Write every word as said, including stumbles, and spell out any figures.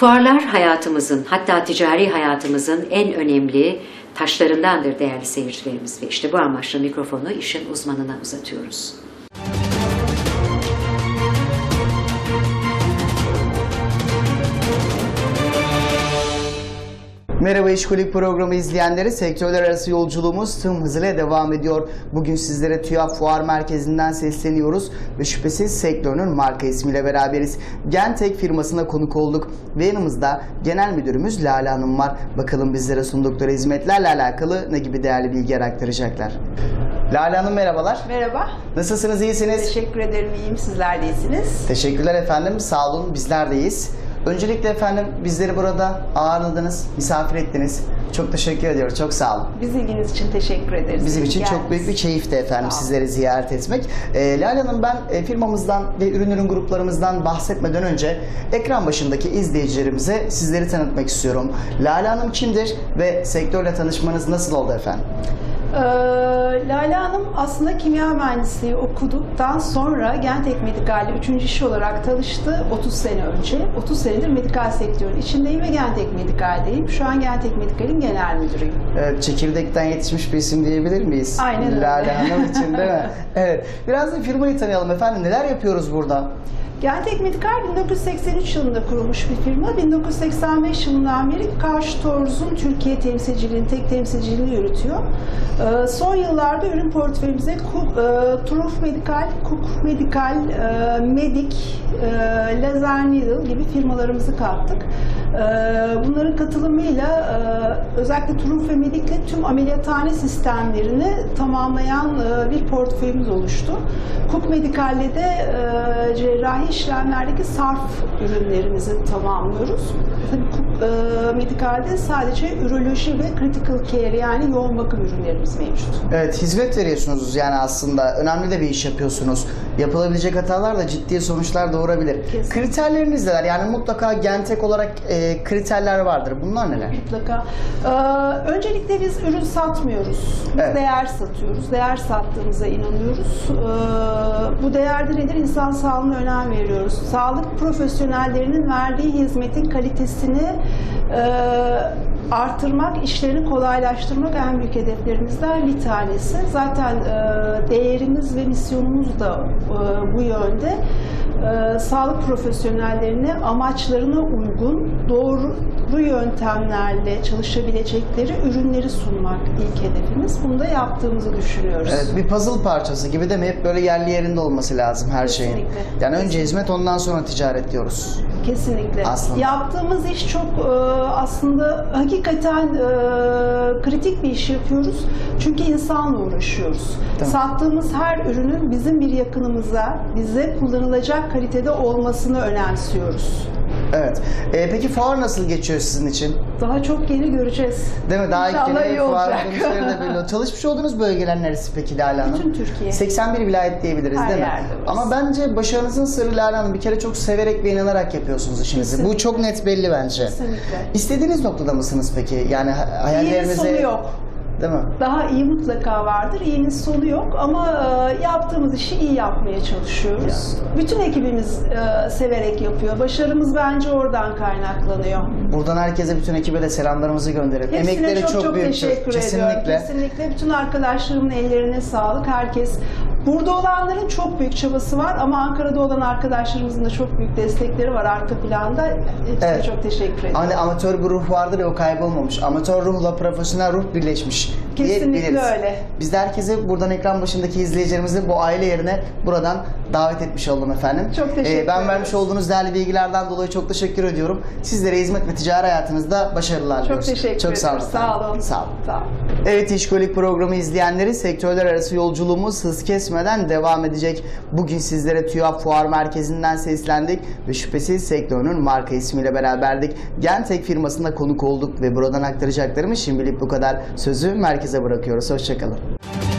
Fuarlar hayatımızın, hatta ticari hayatımızın en önemli taşlarındandır değerli seyircilerimiz ve işte bu amaçla mikrofonu işin uzmanına uzatıyoruz. Merhaba İşkolik programı izleyenleri, sektörler arası yolculuğumuz tüm hızıyla devam ediyor. Bugün sizlere TÜYAP Fuar Merkezi'nden sesleniyoruz ve şüphesiz sektörünün marka ismiyle beraberiz. Gentek firmasına konuk olduk ve yanımızda Genel Müdürümüz Lale Hanım var. Bakalım bizlere sundukları hizmetlerle alakalı ne gibi değerli bilgiler aktaracaklar. Lale Hanım merhabalar. Merhaba. Nasılsınız, iyisiniz? Teşekkür ederim, iyiyim. Sizler de iyisiniz. Teşekkürler efendim, sağ olun, bizler de iyiyiz. Öncelikle efendim bizleri burada ağırladınız, misafir ettiniz. Çok teşekkür ediyoruz, çok sağ olun. Biz ilginiz için teşekkür ederiz. Bizim için Geldiniz. çok büyük bir keyifti efendim sizleri ziyaret etmek. E, Lale Hanım, ben e, firmamızdan ve ürün ürün gruplarımızdan bahsetmeden önce ekran başındaki izleyicilerimize sizleri tanıtmak istiyorum. Lale Hanım kimdir ve sektörle tanışmanız nasıl oldu efendim? Ee, Lale Hanım aslında kimya mühendisliği okuduktan sonra Gentek Medikal'le üçüncü iş olarak tanıştı otuz sene önce. otuz senedir medikal sektörün içindeyim ve Gentek Medikal'deyim. Şu an Gentek Medikal'in genel müdürüyüm. Evet, çekirdekten yetişmiş bir isim diyebilir miyiz? Aynen öyle. Lale Hanım için değil mi? Evet. Biraz da firmayı tanıyalım efendim. Neler yapıyoruz burada? Gentek Medikal bin dokuz yüz seksen üç yılında kurulmuş bir firma. bin dokuz yüz seksen beş yılından beri Karş Torz'un Türkiye temsilciliğini, tek temsilciliğini yürütüyor. Ee, son yıllarda ürün portföyümüze Cook, e, Truf Medikal, Cook Medikal, e, Medik, e, Laser Needle gibi firmalarımızı kattık. E, bunların katılımıyla e, özellikle Truf ve Medik'le tüm ameliyathane sistemlerini tamamlayan e, bir portföyümüz oluştu. Cook Medikal'le de e, cerrahi işlemlerdeki sarf ürünlerimizi tamamlıyoruz. Tabii Cook e, Medikal'de sadece üroloji ve critical care, yani yoğun bakım ürünlerimiz mevcut. Evet, hizmet veriyorsunuz yani aslında. Önemli de bir iş yapıyorsunuz. Yapılabilecek hatalar da ciddi sonuçlar doğurabilir. Kesinlikle. Kriterleriniz neler? Yani mutlaka Gentek olarak e, kriterler vardır. Bunlar neler? Mutlaka. Ee, öncelikle biz ürün satmıyoruz. Biz Evet. değer satıyoruz. Değer sattığımıza inanıyoruz. Ee, bu değerde nedir? İnsan sağlığına önem veriyoruz. Sağlık profesyonellerinin verdiği hizmetin kalitesini e, artırmak, işlerini kolaylaştırmak en büyük hedeflerimizden bir tanesi. Zaten e, değerimiz ve misyonumuz da e, bu yönde. E, sağlık profesyonellerine amaçlarına uygun, doğru yöntemlerle çalışabilecekleri ürünleri sunmak ilk hedefimiz. Bunu da yaptığımızı düşünüyoruz. Evet, bir puzzle parçası gibi de mi? Hep böyle yerli yerinde olması lazım her şeyin. Kesinlikle. Yani önce Kesinlikle. hizmet, ondan sonra ticaret diyoruz. Kesinlikle. Aslında. Yaptığımız iş çok e, aslında hakikaten e, kritik bir iş yapıyoruz. Çünkü insanla uğraşıyoruz. Tamam. Sattığımız her ürünün bizim bir yakınımıza, bize kullanılacak kalitede olmasını önemsiyoruz. Evet. E, peki fuar nasıl geçiyor sizin için? Daha çok yeni göreceğiz. Değil mi? Daha ilk İnşallah iyi yeni fuar olacak. sonuçları da belli. Çalışmış olduğunuz bölgeler neresi peki Lale Hanım? Bütün Türkiye. seksen bir vilayet diyebiliriz Her değil mi? yerde varız. Ama bence başarınızın sırrı Lale Hanım, bir kere çok severek ve inanarak yapıyorsunuz işinizi. Kesinlikle. Bu çok net belli bence. Kesinlikle. İstediğiniz noktada mısınız peki? Yani ha- İyinin hayallerinize... sonu yok. Değil mi? Daha iyi mutlaka vardır. İyinin sonu yok ama e, yaptığımız işi iyi yapmaya çalışıyoruz. Bütün ekibimiz e, severek yapıyor. Başarımız bence oradan kaynaklanıyor. Buradan herkese, bütün ekibe de selamlarımızı gönderelim. Hepsine Emekleri çok çok, büyüktür. teşekkür Kesinlikle. ediyorum. Kesinlikle. Bütün arkadaşlarımın ellerine sağlık. Herkes, burada olanların çok büyük çabası var ama Ankara'da olan arkadaşlarımızın da çok büyük destekleri var arka planda. Hepsine Evet. çok teşekkür ediyorum. Hani amatör bir ruh vardır ya, o kaybolmamış. Amatör ruhla profesyonel ruh birleşmiş. Kesinlikle diyebiliriz. öyle. Biz de herkese buradan, ekran başındaki izleyicilerimizi bu aile yerine buradan davet etmiş oldum efendim. Çok teşekkür Ee, ben ederiz. vermiş olduğunuz değerli bilgilerden dolayı çok teşekkür ediyorum. Sizlere hizmet ve ticari hayatınızda başarılar Çok diliyoruz. teşekkür Çok sağ olun. ediyoruz. Sağ olun. Sağ olun. Sağ olun. Evet, İşkolik programı izleyenleri, sektörler arası yolculuğumuz hız kesmeden devam edecek. Bugün sizlere TÜYAP Fuar Merkezi'nden seslendik ve şüphesiz sektörünün marka ismiyle beraberdik. Gentek firmasına konuk olduk ve buradan aktaracaklarımız şimdilik bu kadar. Sözü merkeze bırakıyoruz. Hoşçakalın.